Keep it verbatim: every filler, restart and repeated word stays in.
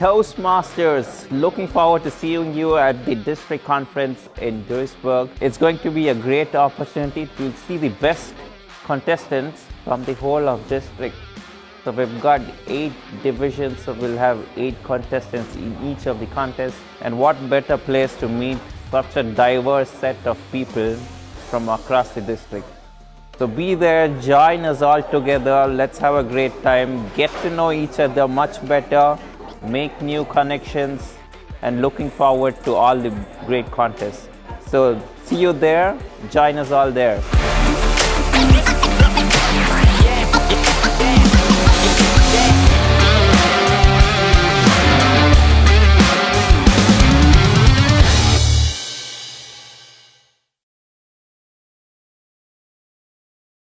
Toastmasters, looking forward to seeing you at the district conference in Duisburg. It's going to be a great opportunity to see the best contestants from the whole of district. So we've got eight divisions, so we'll have eight contestants in each of the contests. And what better place to meet such a diverse set of people from across the district. So be there, join us all together, let's have a great time, get to know each other much better, make new connections, and looking forward to all the great contests. So see you there, join us all there.